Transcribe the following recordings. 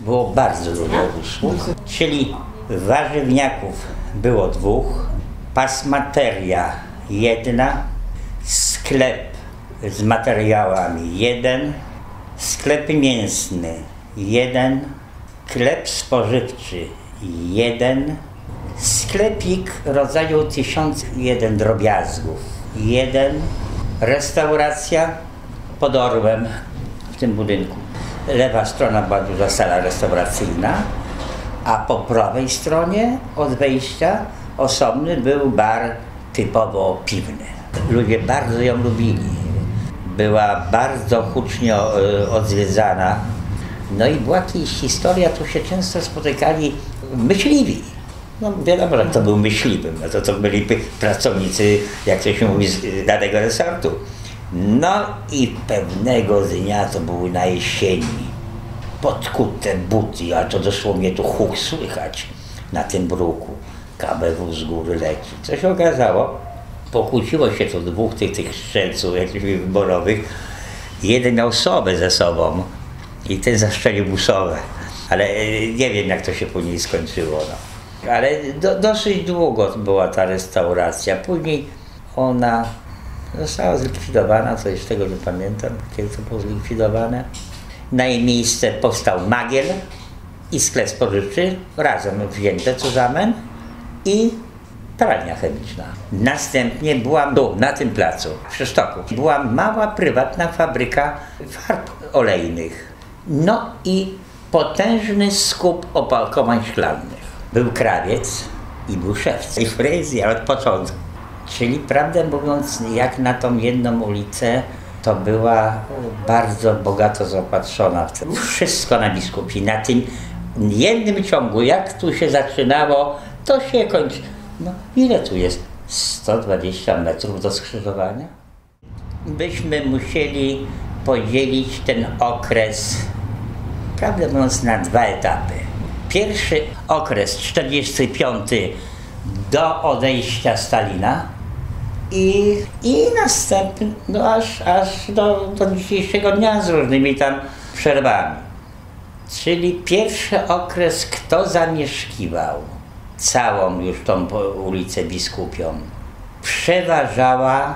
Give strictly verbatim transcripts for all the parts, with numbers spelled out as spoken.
było bardzo dużo usług, czyli warzywniaków było dwóch, pasmateria jedna, sklep z materiałami jeden, sklep mięsny jeden, sklep spożywczy jeden, sklepik rodzaju tysiąc jeden drobiazgów jeden, restauracja pod Orłem w tym budynku. Lewa strona była duża sala restauracyjna, a po prawej stronie od wejścia osobny był bar typowo piwny. Ludzie bardzo ją lubili. Była bardzo hucznie odzwiedzana. No i była jakaś historia, tu się często spotykali myśliwi. No wiadomo, że to był myśliwym, no to, to byli pracownicy, jak to się mówi, z danego resortu. No i pewnego dnia, to były na jesieni, podkute buty, a to dosłownie tu huk słychać na tym bruku. K B W z góry leci. Co się okazało? Pokłóciło się to dwóch tych, tych strzelców jakichś wyborowych. Jeden miał sobę ze sobą i ten zastrzelił busowę. Ale nie wiem, jak to się później skończyło. No. Ale do, dosyć długo była ta restauracja. Później ona została zlikwidowana, coś z tego nie pamiętam, kiedy to było zlikwidowane. Na jej miejsce powstał Magiel i sklep spożywczy, razem wzięte zusammen, i pralnia chemiczna. Następnie była tu, na tym placu, przy Sztoku, była mała prywatna fabryka farb olejnych. No i potężny skup opakowań szklanych. Był krawiec i był szewc. I fryzjer od początku. Czyli prawdę mówiąc, jak na tą jedną ulicę, to była bardzo bogato zaopatrzona w to. Wszystko na Biskupi. Na tym jednym ciągu, jak tu się zaczynało, to się kończy. No ile tu jest? sto dwadzieścia metrów do skrzyżowania? Byśmy musieli podzielić ten okres, prawdę mówiąc, na dwa etapy. Pierwszy okres, czterdziesty piąty, do odejścia Stalina i, i następny, no aż, aż do, do dzisiejszego dnia z różnymi tam przerwami. Czyli pierwszy okres, kto zamieszkiwał całą już tą ulicę Biskupią, przeważała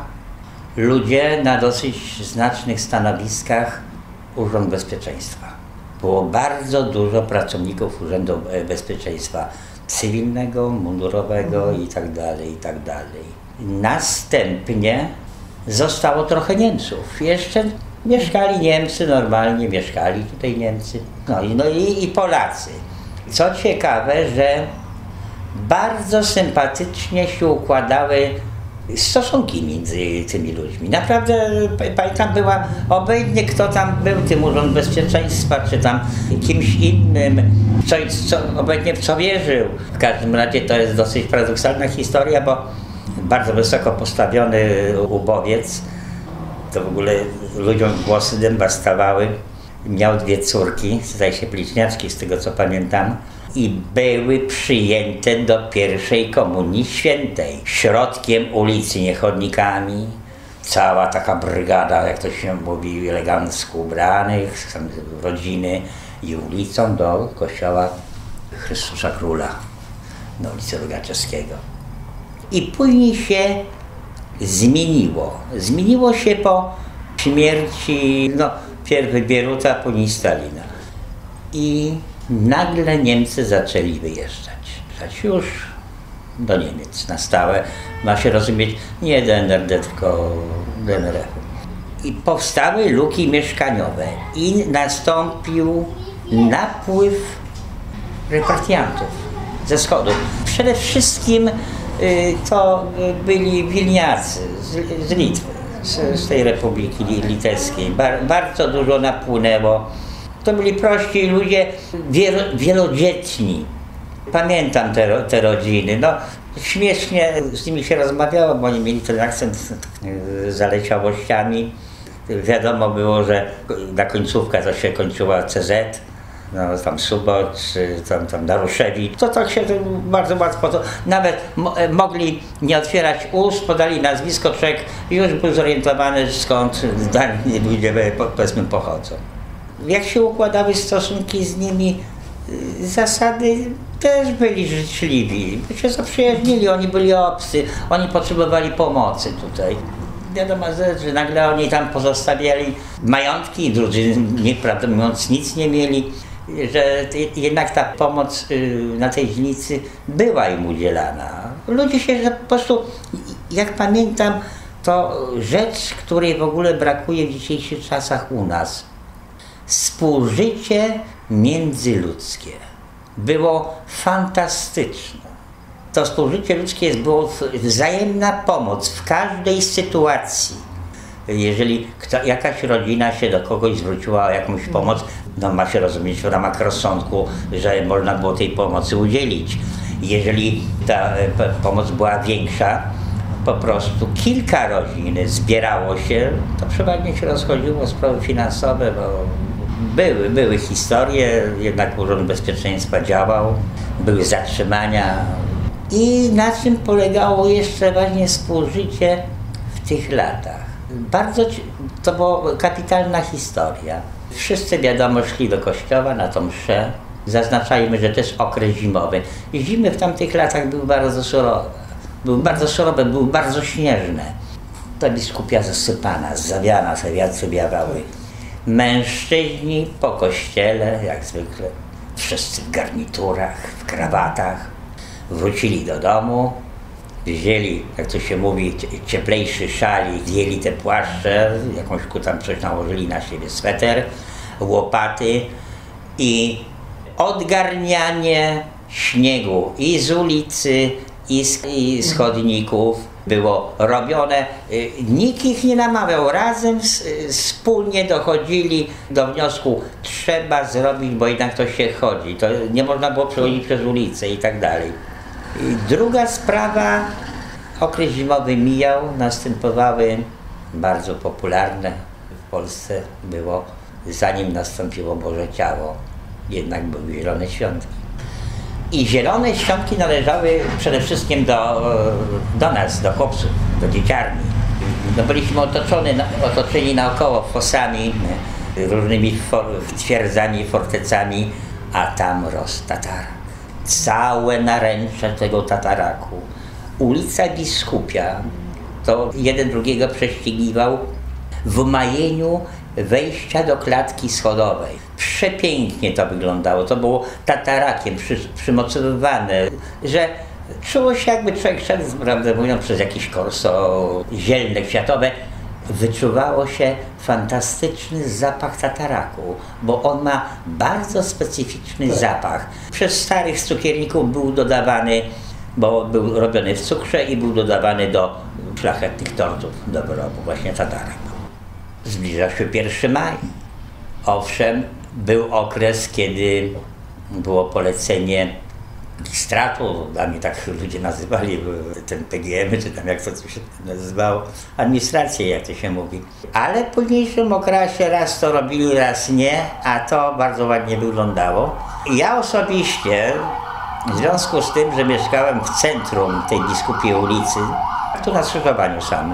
ludzie na dosyć znacznych stanowiskach Urząd Bezpieczeństwa. Było bardzo dużo pracowników Urzędu Bezpieczeństwa cywilnego, mundurowego i tak dalej, i tak dalej. Następnie zostało trochę Niemców. Jeszcze mieszkali Niemcy, normalnie mieszkali tutaj Niemcy, no i, no i, i Polacy. Co ciekawe, że bardzo sympatycznie się układały stosunki między tymi ludźmi. Naprawdę, pamiętam, była obojętnie kto tam był, tym Urząd Bezpieczeństwa, czy tam kimś innym, co, co, obojętnie w co wierzył. W każdym razie to jest dosyć paradoksalna historia, bo bardzo wysoko postawiony ubowiec, to w ogóle ludziom głosy dęba stawały, miał dwie córki, zdaje się bliźniaczki z tego co pamiętam, i były przyjęte do pierwszej komunii świętej. Środkiem ulicy, nie chodnikami. Cała taka brygada, jak to się mówi, elegancko ubranych, rodziny, i ulicą do kościoła Chrystusa Króla, na ulicy Rogaczewskiego. I później się zmieniło. Zmieniło się po śmierci, no, pierwej Bieruta, później Stalina. I nagle Niemcy zaczęli wyjeżdżać. Już do Niemiec na stałe. Ma się rozumieć nie D N R D, tylko D N R F. I powstały luki mieszkaniowe i nastąpił napływ repartiantów ze wschodu. Przede wszystkim y, to byli Wilniacy z, z Litwy, z, z tej Republiki Litewskiej. Bar, bardzo dużo napłynęło. To byli prości ludzie, wielodzietni. Pamiętam te, te rodziny. No, śmiesznie z nimi się rozmawiało, bo oni mieli ten akcent z zaleciałościami. Wiadomo było, że na końcówkę to się kończyła C Z, no tam Subot, tam, tam Daruszewicz. To tak się bardzo łatwo, to nawet mo mogli nie otwierać ust, podali nazwisko, człowiek już był zorientowany, skąd dani ludzie, powiedzmy, pochodzą. Jak się układały stosunki z nimi, zasady też byli życzliwi, by się zaprzyjaźnili, oni byli obcy, oni potrzebowali pomocy tutaj. Wiadomo, że nagle oni tam pozostawiali majątki, drudzy, prawdę mówiąc, nic nie mieli, że jednak ta pomoc na tej dzielnicy była im udzielana. Ludzie się po prostu, jak pamiętam, to rzecz, której w ogóle brakuje w dzisiejszych czasach u nas. Współżycie międzyludzkie było fantastyczne. To współżycie ludzkie było wzajemna pomoc w każdej sytuacji. Jeżeli kto, jakaś rodzina się do kogoś zwróciła o jakąś pomoc, no ma się rozumieć w ramach rozsądku, że można było tej pomocy udzielić. Jeżeli ta pomoc była większa, po prostu kilka rodzin zbierało się, to przeważnie się rozchodziło o sprawy finansowe, bo były, były historie, jednak Urząd Bezpieczeństwa działał, były zatrzymania. I na czym polegało jeszcze właśnie współżycie w tych latach? Bardzo, to była kapitalna historia. Wszyscy, wiadomo, szli do kościoła na tą mszę. Zaznaczajmy, że to jest okres zimowy. Zimy w tamtych latach były bardzo surowe. Były bardzo surowe, były bardzo śnieżne. Ta biskupia zasypana, zawiana, te wiatry wiawały. Mężczyźni po kościele, jak zwykle, wszyscy w garniturach, w krawatach. Wrócili do domu, wzięli, jak to się mówi, cieplejszy szalik, zdjęli te płaszcze, jakąś tam coś nałożyli na siebie, sweter, łopaty i odgarnianie śniegu i z ulicy, i z, i z chodników było robione. Nikt ich nie namawiał, razem wspólnie dochodzili do wniosku, trzeba zrobić, bo jednak to się chodzi, to nie można było przechodzić przez ulicę i tak dalej. Druga sprawa, okres zimowy mijał, następowały bardzo popularne w Polsce było, zanim nastąpiło Boże Ciało, jednak były Zielone Świątki. I Zielone Świątki należały przede wszystkim do, do nas, do chłopców, do dzieciarni. No byliśmy otoczeni, otoczeni naokoło fosami, różnymi for, twierdzami, fortecami, a tam rósł tatarak. Całe naręcze tego tataraku. Ulica Biskupia, to jeden drugiego prześcigiwał w majeniu wejścia do klatki schodowej. Przepięknie to wyglądało, to było tatarakiem przy, przymocowywane, że czuło się, jakby człowiek szedł, prawdę mówiąc, przez jakieś korso zielne, kwiatowe. Wyczuwało się fantastyczny zapach tataraku, bo on ma bardzo specyficzny zapach. Przez starych cukierników był dodawany, bo był robiony w cukrze i był dodawany do szlachetnych tortów do wyrobu, właśnie tatarak. Zbliżał się pierwszy maj. Owszem, był okres, kiedy było polecenie magistratu, dla mnie tak ludzie nazywali ten P G M, czy tam jak to się nazywało, administrację, jak to się mówi. Ale w późniejszym okresie raz to robili, raz nie, a to bardzo ładnie wyglądało. Ja osobiście, w związku z tym, że mieszkałem w centrum tej Biskupiej ulicy, tu na skrzyżowaniu samym,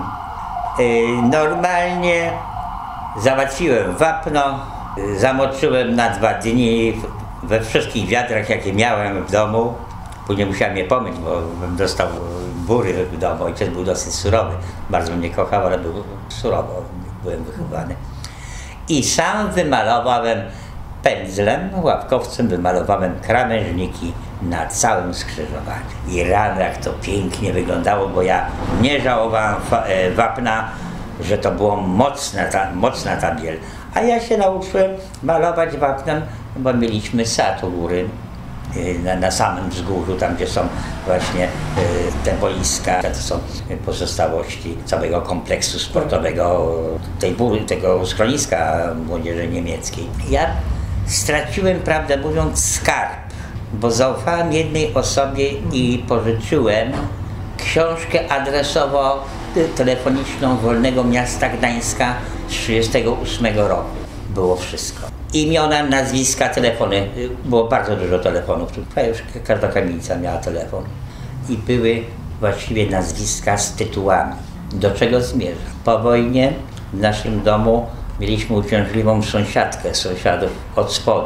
normalnie załatwiłem wapno, zamoczyłem na dwa dni we wszystkich wiadrach, jakie miałem w domu. Później musiałem je pomyć, bo dostał bury w domu. Ojciec był dosyć surowy. Bardzo mnie kochał, ale był surowo. Byłem wychowany. I sam wymalowałem pędzlem, łapkowcem, wymalowałem krawężniki na całym skrzyżowaniu. I rano jak to pięknie wyglądało, bo ja nie żałowałem wapna, że to była mocna ta, mocna ta biel. A ja się nauczyłem malować wapnem, bo mieliśmy sad u góry, na, na samym wzgórzu, tam gdzie są właśnie te boiska, to są pozostałości całego kompleksu sportowego, tej bury, tego schroniska młodzieży niemieckiej. Ja straciłem, prawdę mówiąc, skarb, bo zaufałem jednej osobie i pożyczyłem książkę adresowo telefoniczną Wolnego Miasta Gdańska z trzydziestego ósmego roku. Było wszystko. Imiona, nazwiska, telefony. Było bardzo dużo telefonów. Już każda kamienica miała telefon. I były właściwie nazwiska z tytułami. Do czego zmierzam? Po wojnie w naszym domu mieliśmy uciążliwą sąsiadkę, sąsiadów od spodu.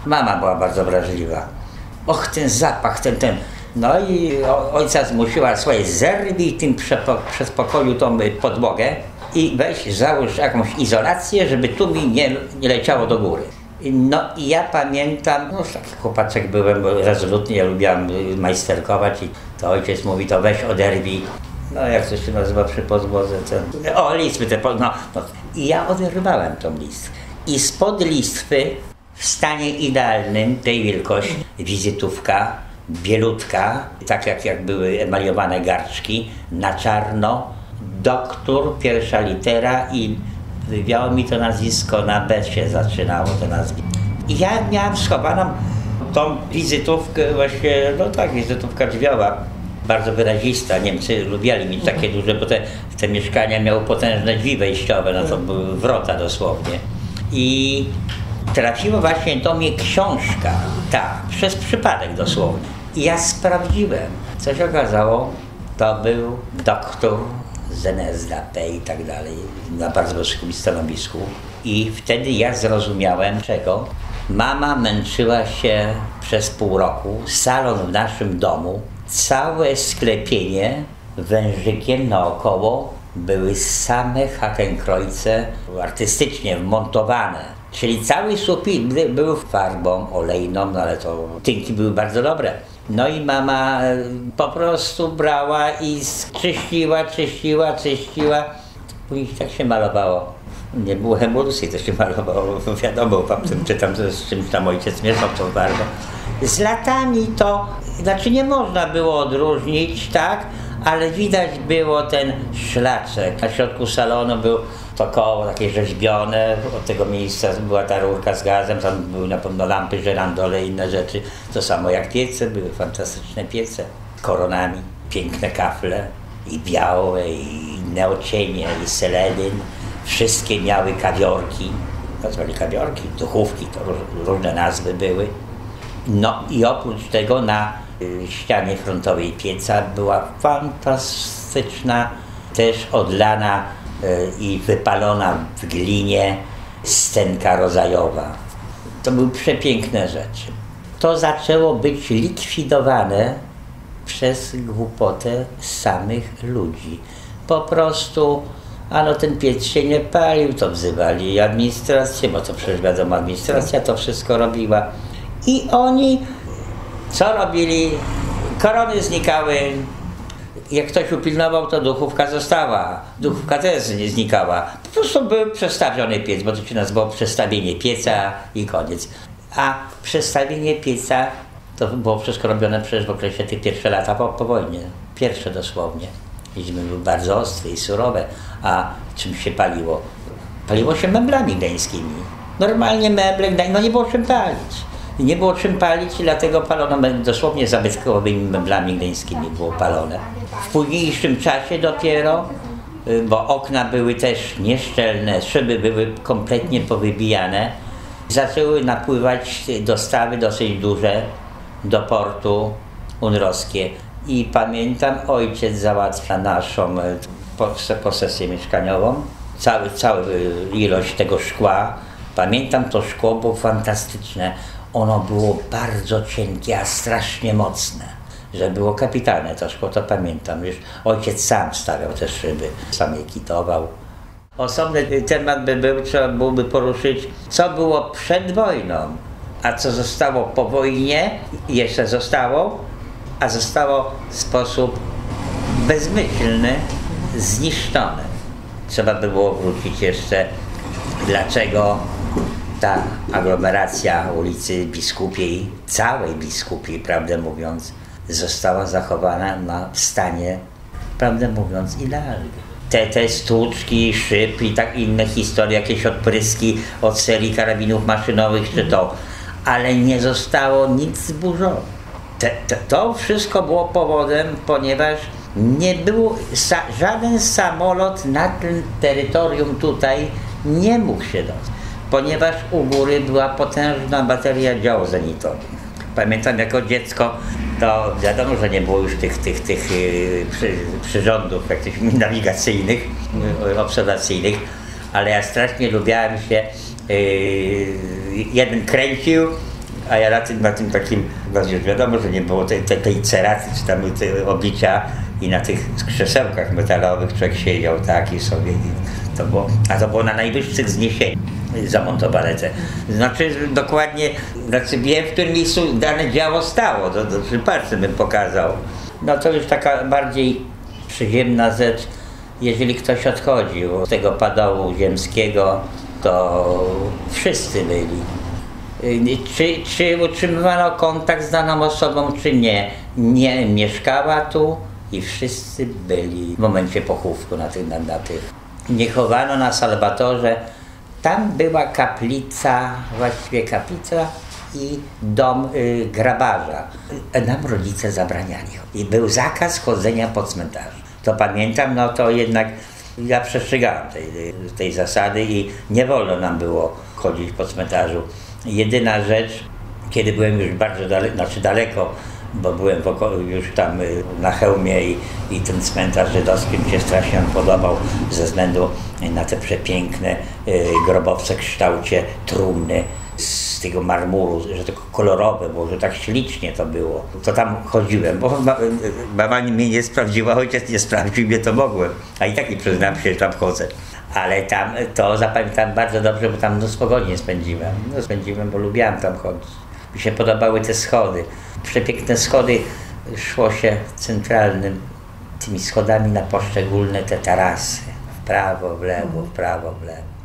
Mama była bardzo wrażliwa. Och, ten zapach, ten, ten. No i ojca zmusiła, słuchaj, zerwij tym przez pokoju tą podłogę i weź, załóż jakąś izolację, żeby tu mi nie, nie leciało do góry. No i ja pamiętam, no taki chłopaczek byłem, bo rezolutnie, ja lubiłam majsterkować i to ojciec mówi, to weź oderwij. No jak to się nazywa przy podłodze, ten, o listwy te, no, no. I ja oderwałem tą listwę. I spod listwy w stanie idealnym, tej wielkości, wizytówka, bielutka, tak jak, jak były emaliowane garczki, na czarno, doktor, pierwsza litera i wywiało mi to nazwisko, na B się zaczynało to nazwisko. I ja miałam schowaną tą wizytówkę właśnie, no tak, wizytówka drzwiowa, bardzo wyrazista. Niemcy lubiali mieć takie duże, bo te, te mieszkania miały potężne drzwi wejściowe, no to były wrota dosłownie. I trafiła właśnie do mnie książka, ta, przez przypadek dosłownie. I ja sprawdziłem, co się okazało, to był doktor z N S D A P i tak dalej, na bardzo wysokim stanowisku. I wtedy ja zrozumiałem, czego. Mama męczyła się przez pół roku, salon w naszym domu, całe sklepienie wężykiem naokoło były same hakenkrojce artystycznie wmontowane. Czyli cały sufit był farbą olejną, no ale to tynki były bardzo dobre. No i mama po prostu brała i czyściła, czyściła, czyściła. Później tak się malowało. Nie było emulsji, to się malowało, wiadomo, potem czytam, z czymś tam ojciec mieszał tą farbą. Z latami to, znaczy nie można było odróżnić, tak, ale widać było ten szlaczek. Na środku salonu był to koło takie rzeźbione, od tego miejsca była ta rurka z gazem, tam były na pewno lampy, żerandole i inne rzeczy. To samo jak piece, były fantastyczne piece, koronami, piękne kafle i białe, i inne odcienie, i seledyn. Wszystkie miały kawiorki, nazwali kawiorki, duchówki, to różne nazwy były. No i oprócz tego na y, ścianie frontowej pieca była fantastyczna, też odlana y, i wypalona w glinie stenka rodzajowa. To były przepiękne rzeczy. To zaczęło być likwidowane przez głupotę samych ludzi. Po prostu, ano ten piec się nie palił, to wzywali administrację, bo to przecież wiadomo, administracja to wszystko robiła. I oni co robili? Korony znikały. Jak ktoś upilnował, to duchówka została. Duchówka też nie znikała. Po prostu był przestawiony piec, bo to się nazywało przestawienie pieca i koniec. A przestawienie pieca to było wszystko robione przecież w okresie tych pierwszych lata po, po wojnie. Pierwsze dosłownie. Zimy były bardzo ostre i surowe. A czym się paliło? Paliło się meblami gdańskimi. Normalnie meble, no nie było czym palić. Nie było czym palić i dlatego palono dosłownie zabytkowymi meblami gdańskimi było palone. W późniejszym czasie dopiero, bo okna były też nieszczelne, szyby były kompletnie powybijane, zaczęły napływać dostawy dosyć duże do portu unrowskie. I pamiętam, ojciec załatwia naszą posesję mieszkaniową, cały, całą ilość tego szkła. Pamiętam, to szkło było fantastyczne. Ono było bardzo cienkie, a strasznie mocne. Że było kapitalne to szkło, to pamiętam. Już ojciec sam stawiał te szyby, sam je kitował. Osobny temat by był, trzeba byłoby poruszyć, co było przed wojną, a co zostało po wojnie, jeszcze zostało, a zostało w sposób bezmyślny zniszczone. Trzeba by było wrócić jeszcze, dlaczego ta aglomeracja ulicy Biskupiej, całej Biskupiej, prawdę mówiąc, została zachowana na w stanie, prawdę mówiąc, idealnym. Te, te stłuczki, szyb i tak inne historie, jakieś odpryski od serii karabinów maszynowych czy to, ale nie zostało nic zburzone. Te, te, to wszystko było powodem, ponieważ nie było, sa, żaden samolot na tym terytorium tutaj nie mógł się dostać, ponieważ u góry była potężna bateria działu zenitowych. Pamiętam jako dziecko, to wiadomo, że nie było już tych, tych, tych yy, przy, przyrządów jakichś nawigacyjnych, yy, obserwacyjnych, ale ja strasznie lubiałem się, yy, jeden kręcił, A ja na tym, na tym takim, już wiadomo, że nie było tej, tej, tej ceraty, czy tam tej obicia i na tych krzesełkach metalowych człowiek siedział taki sobie. To było, a to było na najwyższych zniesieniach zamontowane te. Znaczy dokładnie, znaczy wiem, w którym miejscu dane działo stało, to, to przy palcem bym pokazał. No to już taka bardziej przyziemna rzecz, jeżeli ktoś odchodził z tego padołu ziemskiego, to wszyscy byli. Czy, czy utrzymywano kontakt z daną osobą, czy nie, nie mieszkała tu i wszyscy byli w momencie pochówku na tych, na, na tych. Nie chowano na Salwatorze. Tam była kaplica, właściwie kaplica i dom y, grabarza. Nam rodzice zabraniali. I był zakaz chodzenia po cmentarzu. To pamiętam, no to jednak ja przestrzegałem tej, tej zasady i nie wolno nam było chodzić po cmentarzu. Jedyna rzecz, kiedy byłem już bardzo daleko, znaczy daleko, bo byłem już tam na Chełmie i, i ten cmentarz żydowski mi się strasznie podobał ze względu na te przepiękne y, grobowce w kształcie trumny z tego marmuru, że tylko kolorowe było, że tak ślicznie to było. To tam chodziłem, bo mama mnie nie sprawdziła, ojciec nie sprawdził mnie, to mogłem. A i tak nie przyznam się, że tam chodzę. Ale tam to zapamiętam bardzo dobrze, bo tam mnóstwo godzin spędziłem. No spędziłem, bo lubiałem tam chodzić. Mi się podobały te schody. Przepiękne schody, szło się centralnym, tymi schodami na poszczególne te tarasy. W prawo, w lewo, w prawo, w lewo.